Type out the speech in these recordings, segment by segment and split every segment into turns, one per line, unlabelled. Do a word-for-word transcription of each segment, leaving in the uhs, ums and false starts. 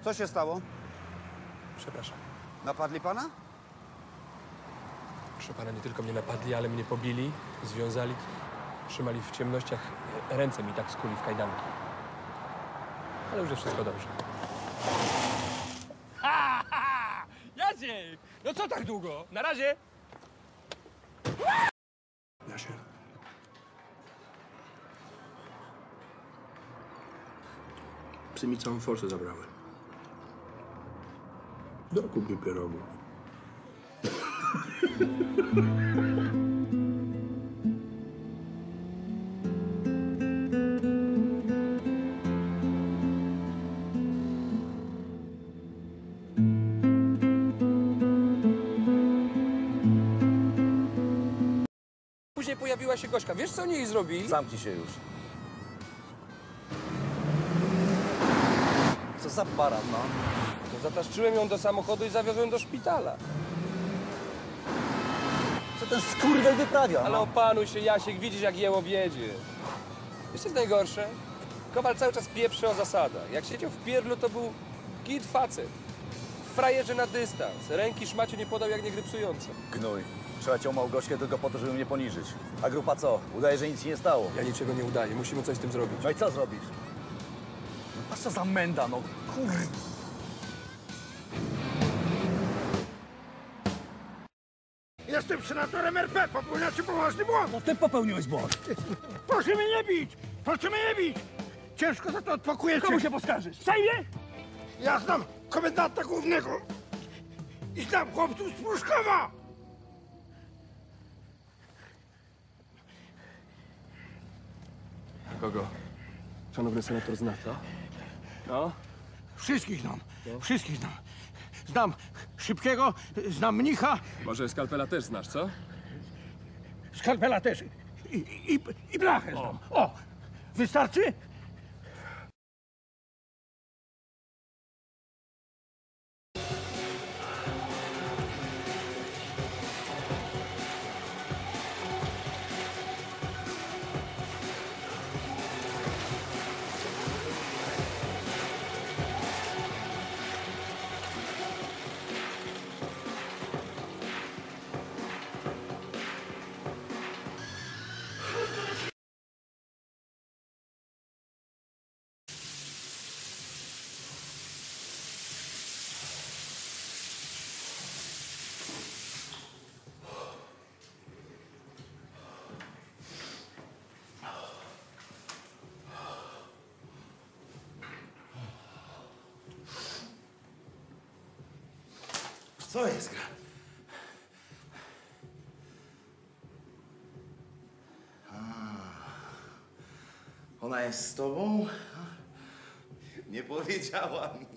Co się stało?
Przepraszam.
Napadli pana?
Proszę pana, nie tylko mnie napadli, ale mnie pobili, związali, trzymali w ciemnościach, ręce mi tak skuli w kajdanki. Ale już jest wszystko dobrze. Ha, ha! Jasiek! No co tak długo? Na razie! Jasiek. Psy mi całą forsę zabrały. Dokup mi pierogów. Później pojawiła się Gośka. Wiesz, co oni jej zrobili?
Zamknij się już. Co za baran, no?
To zataszczyłem ją do samochodu i zawiozłem do szpitala.
Co ten skurwiel wyprawia?
Ale
no?
opanuj się, Jasiek, widzisz, jak jeło wiedzie. Wiesz, co jest najgorsze? Kowal cały czas pieprzy o zasadach. Jak siedział w pierdlu, to był git facet. Frajerze na dystans. Ręki szmaciu nie podał jak niegrypsujący.
Gnój. Przeleciał Małgośkę tylko po to, żeby mnie poniżyć. A grupa co? Udaje, że nic się nie stało.
Ja niczego nie udaję. Musimy coś z tym zrobić.
No i co zrobisz? A co za menda, no kur...
Jestem senatorem R P, popełniacie poważny błąd!
No ty popełniłeś błąd.
Proszę mnie nie bić! Proszę mnie nie bić! Ciężko za to odpakujecie!
Komu się poskarżysz? Sejmie?
Ja znam komendanta głównego i znam chłopców z Pruszkowa!
Kogo? Szanowny senator zna, co? No?
Wszystkich znam, wszystkich znam. Znam Szybkiego, znam Mnicha,
Może Skalpela też znasz, co?
Skalpela też i, i, i Blachę znam. O! Wystarczy?
Co jest gra? Ona jest z tobą? Nie powiedziała mi.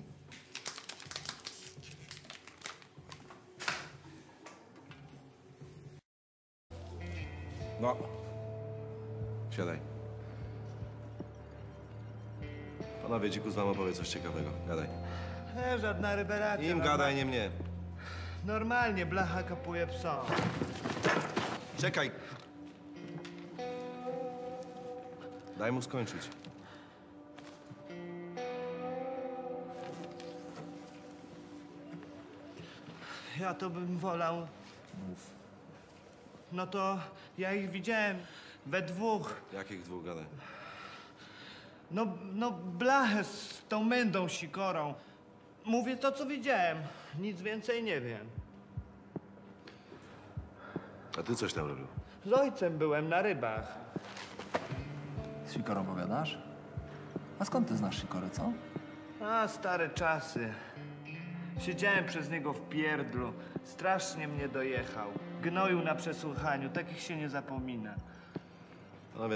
No. Siadaj. Panowie, dziku z wam opowie coś ciekawego. Gadaj.
Nie, żadna rewelacja.
Im gadaj, nie mnie.
Normalnie blacha kapuje psa.
Czekaj. Daj mu skończyć.
Ja to bym wolał.
Mów.
No to ja ich widziałem we dwóch.
Jakich dwóch gadaj?
No, no blachę z tą mędą sikorą. Mówię to, co widziałem. Nic więcej nie wiem.
A ty coś tam robił?
Z ojcem byłem na rybach.
Z Sikorą powiadasz? A skąd ty znasz Sikorę, co?
A, stare czasy. Siedziałem przez niego w pierdlu. Strasznie mnie dojechał. Gnoił na przesłuchaniu. Takich się nie zapomina.
Panowie.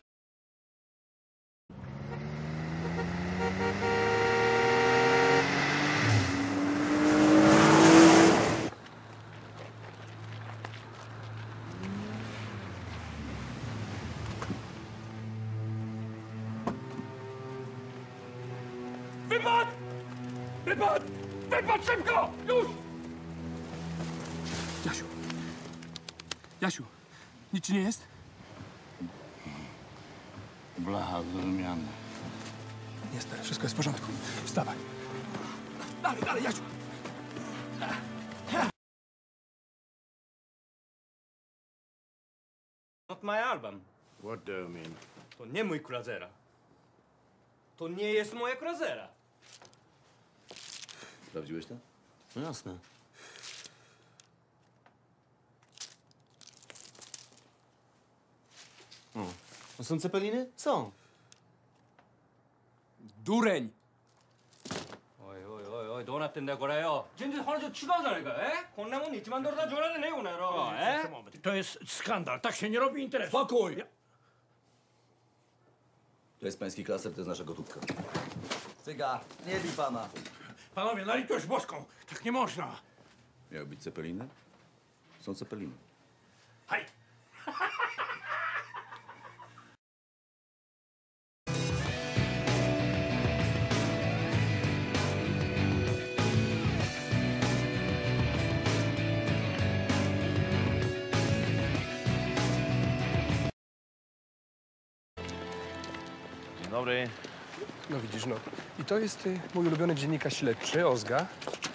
Wypad! Wypad! Wypad szybko! Już!
Jasiu. Jasiu, nic ci nie jest?
Blacha do wymiany.
Nie, stary, wszystko jest w porządku. Wstawaj.
Dalej, dalej, Jasiu!
Not my album.
What do you mean?
To nie mój Kruzera. To nie jest moja Kruzera.
Sprawdziłeś to?
No jasne. O, to są cepeliny? Są.
Dureń!
Oj, oj, oj, oj, どうなってんだよこれよ。全然話違うじゃないか。え？こんなもんにいちまんドルだ冗談でねえよこの野郎。え？
To jest skandal, tak się nie robi interesu.
Spokój!
To jest pański klaser, to jest nasza gotówka. Cyga, nie bij pana.
Panowie, na litość boską, tak nie można.
Miały być cepeliny? Są cepeliny.
Hej!
Dzień dobry.
No widzisz, no. I to jest y, mój ulubiony dziennikarz śledczy, Ozga.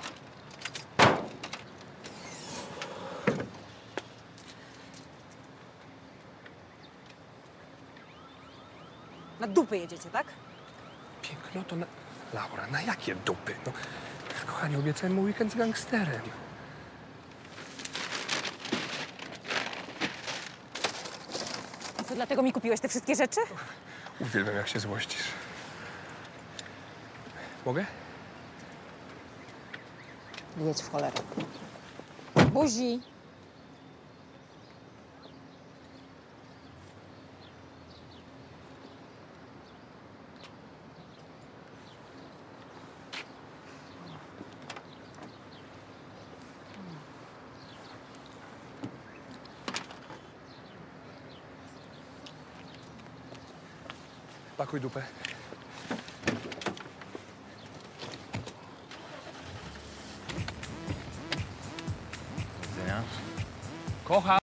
Na dupy jedziecie, tak?
Piękno to na... Laura, na jakie dupy? No, kochanie, obiecałem mu weekend z gangsterem.
I co, dlatego mi kupiłeś te wszystkie rzeczy?
Uwielbiam, jak się złościsz. Mogę?
Jedź w cholerę. Buzi!
Pakuj dupę.
Widzenia.
Kocham.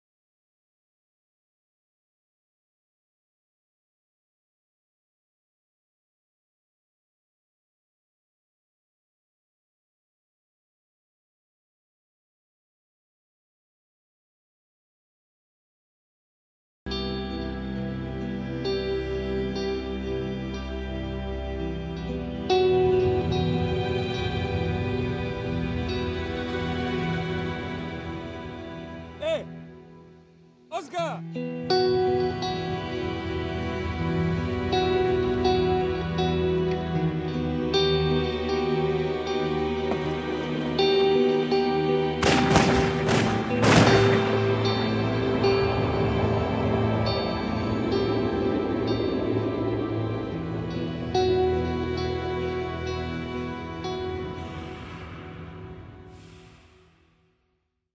Ozga!